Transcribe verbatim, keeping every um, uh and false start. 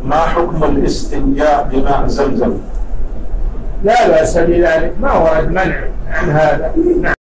ما حكم الاستنجاء بماء زمزم؟ لا بأس بذلك، ما ورد منع عن هذا. نعم.